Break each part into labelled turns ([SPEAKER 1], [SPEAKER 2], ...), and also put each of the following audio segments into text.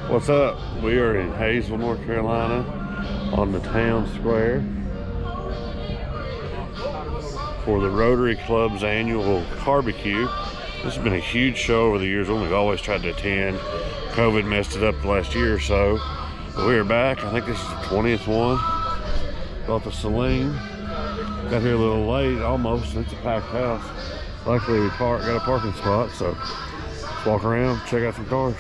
[SPEAKER 1] What's up? We are in Hayesville, North Carolina on the town square for the Rotary Club's annual barbecue. This has been a huge show over the years, one we've always tried to attend. COVID messed it up the last year or so. But we are back. I think this is the 20th one. Bought the Celine. Got here a little late almost. It's a packed house. Luckily we got a parking spot, so let's walk around, check out some cars.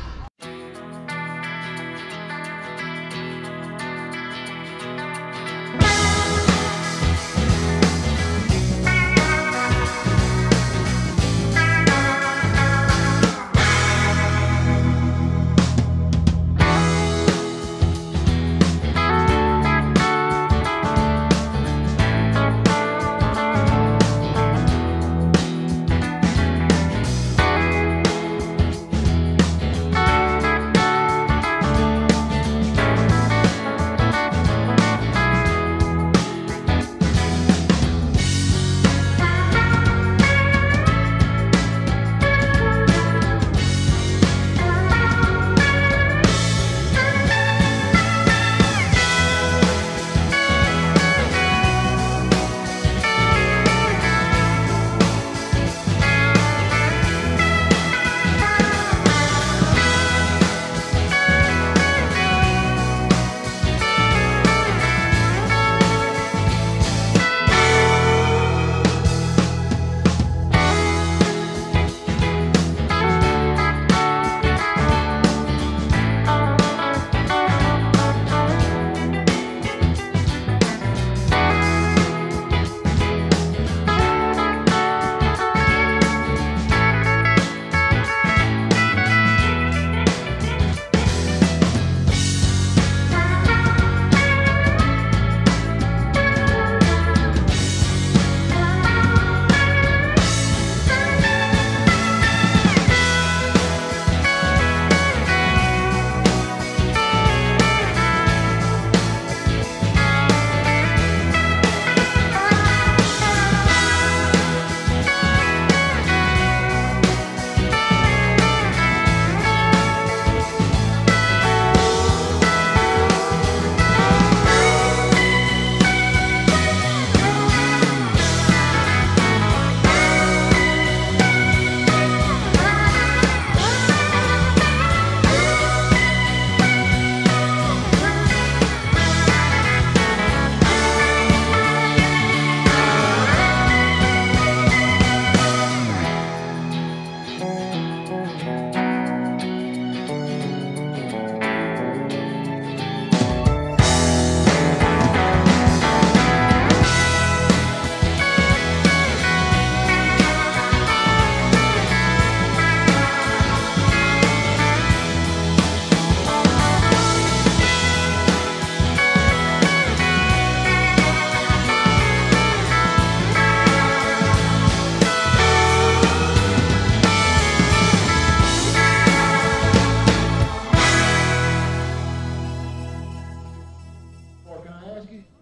[SPEAKER 2] Can I ask you?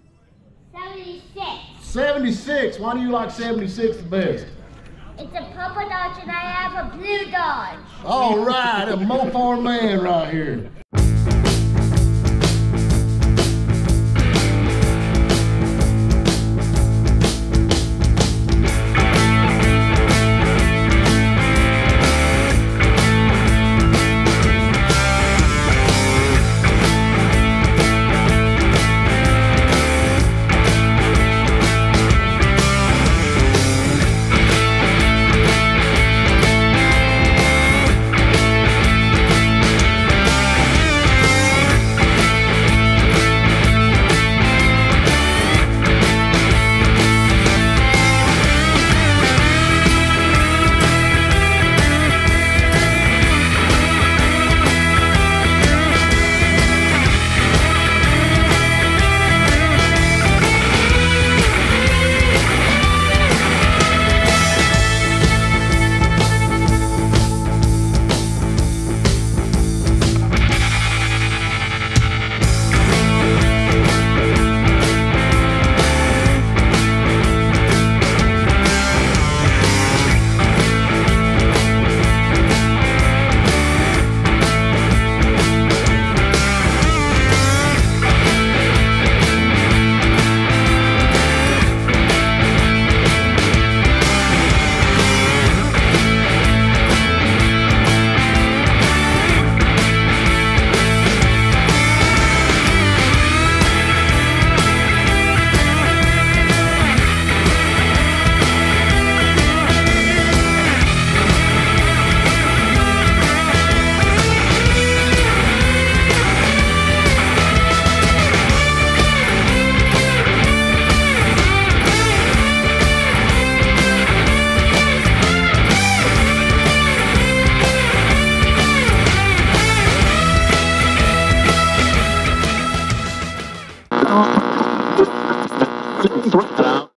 [SPEAKER 3] 76.
[SPEAKER 2] 76. Why do you like 76 the best?
[SPEAKER 3] It's a purple Dodge and I have a blue Dodge.
[SPEAKER 2] All right, a Mopar man right here.
[SPEAKER 4] Out.